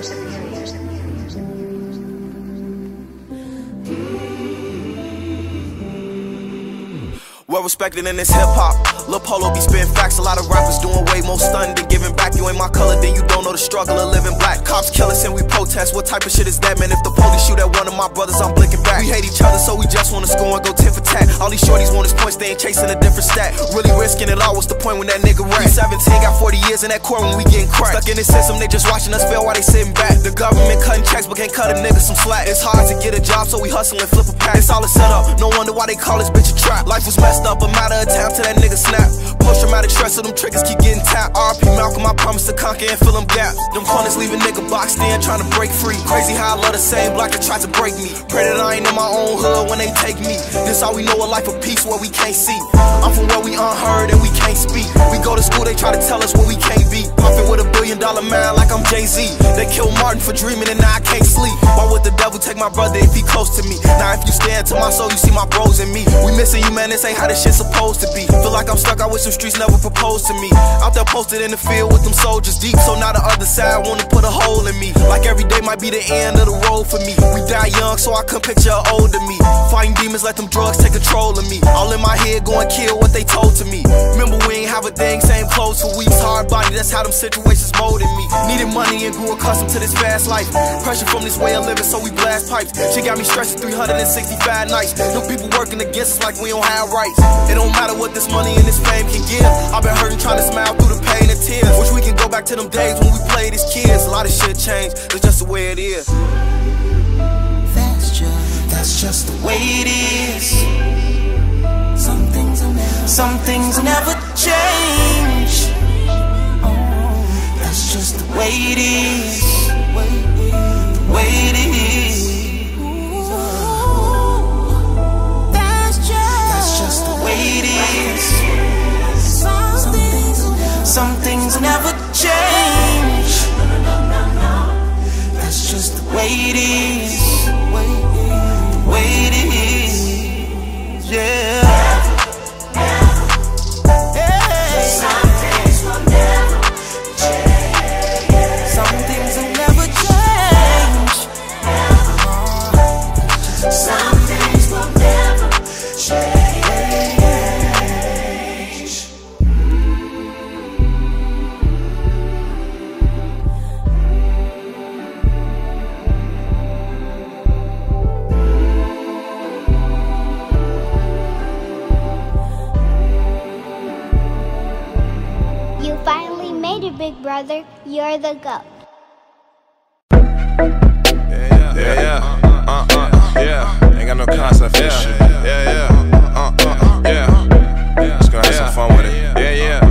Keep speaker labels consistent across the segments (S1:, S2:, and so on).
S1: Well respected in this hip-hop. Lil Polo be spitting facts. A lot of rappers doing way more stunning than giving back. You ain't my color, then you don't know the struggle of living black. Cops kill us and we protest. What type of shit is that, man? If the police shoot at one of my brothers, I'm blinking back. We hate each other, so we just wanna score and go tit for tat. All these shorties want is points, they ain't chasing a different stat. Really risking it all, what's the point when that nigga rap? 17 got 40 years in that court when we getting cracked. Stuck in this system, they just watching us fail while they sitting back. The government cutting checks, but can't cut a nigga some slack. It's hard to get a job, so we hustle and flip a pack. It's all a setup, no wonder why they call this bitch a trap. Life was messed up, a matter of time till that nigga snap. Post-traumatic stress, so them triggers keep getting tapped. RP Malcolm, I promise to conquer and fill them gaps. Them corners leave a nigga boxed in, trying to break free. Crazy how I love the same block that tried to break me. Pray that I ain't in my own hood when they take me. This all we know, a life of peace where we can't see. I'm from where we unheard and we can't speak. We go to school, they try to tell us what we can't be. Pumping with $1 billion man like I'm Jay-Z. They killed Martin for dreaming and now I can't sleep. Why would the devil take my brother if he close to me? Now if you stand to my soul, you see my bros in me. We missing you, man, this ain't how this shit supposed to be. Feel like I'm stuck out with some streets never proposed to me. Out there posted in the field with them soldiers deep, so now the other side wanna put a hole in me. Like every day might be the end of the road for me. We die young, so I couldn't picture an older me. Fighting demons, let them drugs take control of me. All in my head going kill what they told to me. Remember we ain't have a thing, same clothes for weeks. Hard body, that's how them situations molded me. Needed money and grew accustomed to this fast life. Pressure from this way of living, so we blast pipes. She got me stressing 365 nights. Them people working against us like we don't have rights. It don't matter what this money and this fame can give. I've been hurting trying to smile through the pain and tears. Wish we can go back to them days when we played as kids. A lot of shit changed, it's just the way it is.
S2: That's just the way it is. Some things will never change. Oh, that's just the way it is. The way it is. That's just the way it is. Some things will never change. That's just the way it is. The way it is, yeah. Some things will never change. Some things will never change. Some things will never change.
S3: Big brother, you're the GOAT.
S4: Yeah. Ain't got no concept for this shit. Yeah. Just gonna have some fun with it. Yeah.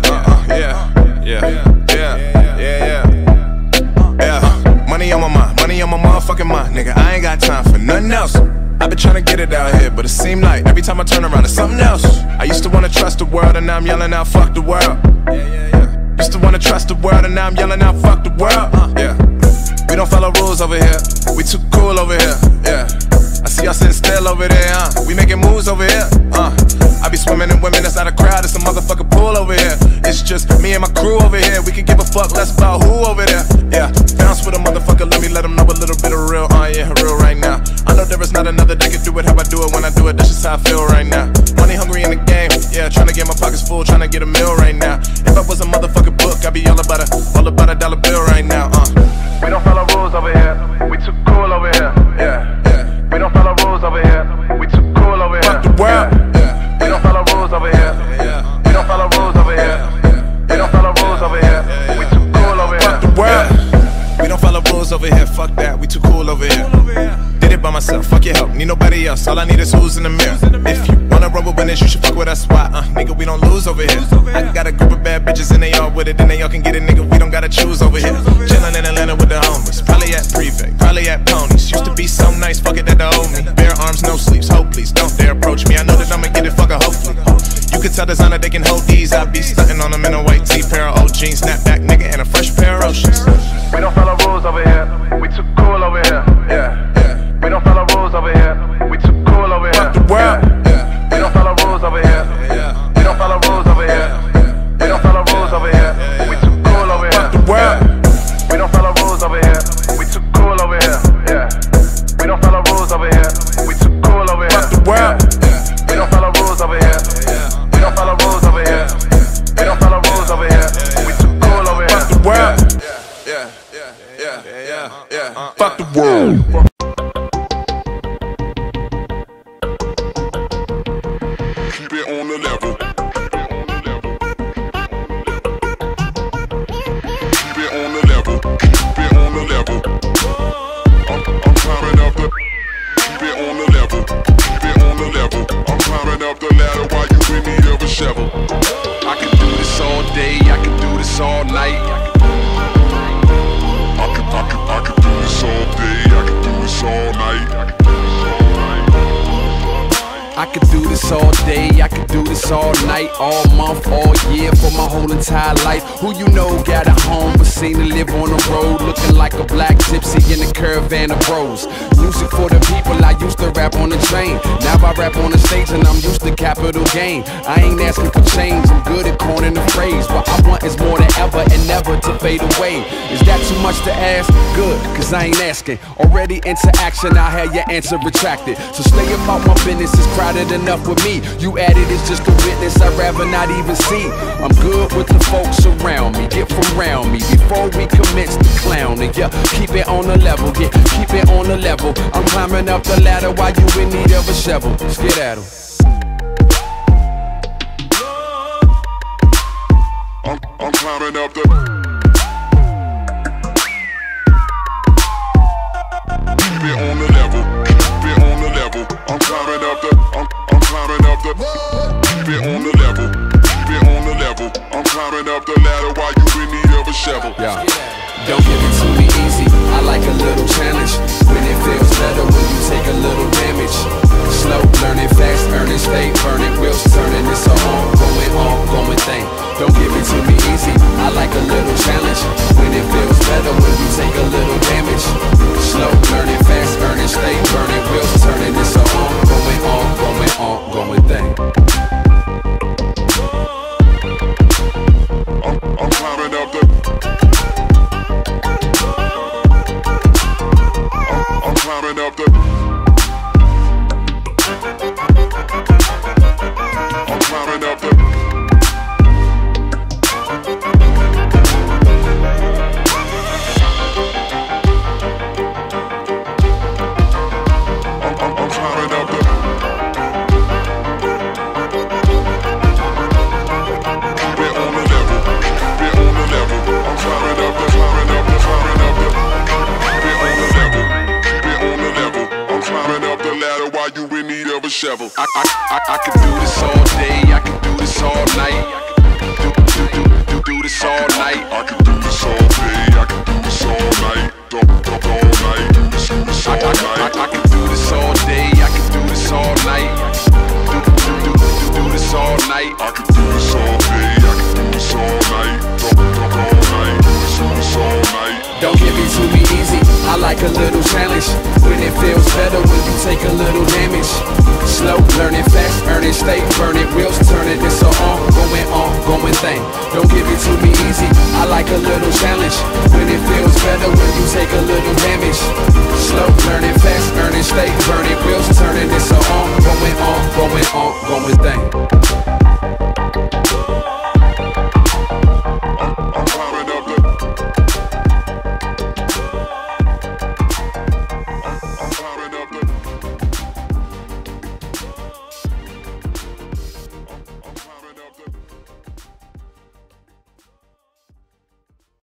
S4: Money on my mind, money on my motherfucking mind, nigga. I ain't got time for nothing else. I've been trying to get it out here, but it seemed like every time I turn around, it's something else. I used to wanna trust the world, and now I'm yelling out, fuck the world. Used to wanna trust the world, and now I'm yelling out, fuck the world. We don't follow rules over here, we too cool over here. I see y'all sitting still over there, we making moves over here. I be swimming in women, that's not a crowd, it's a motherfucking pool over here. It's just me and my crew over here, we can give a fuck less about who over there. Bounce with a motherfucker, let them know a little bit of real, real right now. I know there is not another that can do it how I do it when I do it, that's just how I feel right now. Money hungry in the game, trying to get my pockets full, trying to get a meal right now. If I was a motherfucking book, I'd be all about a dollar bill right now. We don't follow rules over here, we too cool over here. We don't follow rules over here, we too cool over here. Fuck the world. We don't follow rules over here. We don't follow rules over here. We don't follow rules over here. We too cool over here. Fuck the world. We don't follow rules over here. Fuck that. We too cool over here. Did it by myself. Fuck your help. Need nobody else. All I need is who's in the mirror. If you wanna run with winners, you should fuck with us. Why? Nigga, we don't lose over here. I got a group of bad bitches and they all with it. Then they all can get it, nigga. We don't gotta choose over here. Chillin' in Atlanta with the homies. Probably at Prefect. Probably at Ponies. Used to be so nice. Fuck it, that the old me. Bare arms, no sleeves. Hope please don't dare approach me. I know that I'ma get it. Fuck a hopefully. You can tell designer they can hold these. I be stunting on them in a white tee, pair of old jeans, snapback nigga, and a fresh pair of Oceans. We don't follow rules over here. We too cool over here. We don't follow rules over here. We too cool over here. Fuck the world. We don't follow rules over here. We don't follow rules over here. We don't follow rules over here. We too cool over here. Fuck the world. We don't follow rules over here. Fuck the world. Keep it on the level. Keep it on the level. Keep it on the level. I'm climbing up the. Keep it on the level. Keep it on the level. I'm climbing up the ladder while you in need of a shovel. I can do this all day. I can do this all night. I can do this all day. I can do this all night.
S5: I could do this all day, I could do this all night, all month, all year, for my whole entire life. Who you know got a home but seen to live on the road, looking like a black gypsy in a caravan of bros. Music for the people, I used to rap on the train. Now I rap on the stage and I'm used to capital gain. I ain't asking for change, I'm good at coining the phrase. What I want is more than ever and never to fade away. Is that too much to ask? Good, cause I ain't asking. Already into action, I had your answer retracted. So stay about my business, it's crowded enough with me. You added is just a witness I'd rather not even see. I'm good with the folks around me, get from around me before we commence the clowning. Yeah, keep it on the level, yeah, keep it on the level. I'm climbing up the ladder while you in need of a shovel. Let's get at 'em.
S4: I'm climbing up the. Keep it on the level. Keep it on the level. I'm climbing up the. I'm climbing up the. Keep it on the level. Keep it on the level. I'm climbing up the ladder while you in need of a shovel.
S5: Yeah. Don't give it to me easy. I like a little challenge. When it feels better when you take a little damage. Slow, learning fast, earning, stay burning, wheels turning. It's an ongoing thing. Don't give it to me easy. I like a little challenge. When it feels better when you take a little damage. Slow, learning fast, earning, stay burning, wheels turning. It's an ongoing thing.
S4: I'm climbing up the. I'm climbing up the. I'm climbing up the. I'm climbing up the. Keep it on the level. Keep it on the level. I'm climbing up the. Climbing up the. Climbing up the. Keep it on the level. Keep it on the level. I'm climbing up the ladder while you in need of a shovel.
S5: I could do this all day, I could do this all night. Do this all night.
S4: I can do this all day. I can do this all night. All night. Do this all night.
S5: I can do this all day, I can do this all night. Do this all night.
S4: I can do this all day. I can do this all night. All night. Do this all night.
S5: Don't give it to me easy. I like a little challenge. When it feels better when you take a little damage. Slow, learning fast, earning, stay burning, wheels turning. It's an ongoing thing. Don't give it to me easy. I like a little challenge. When it feels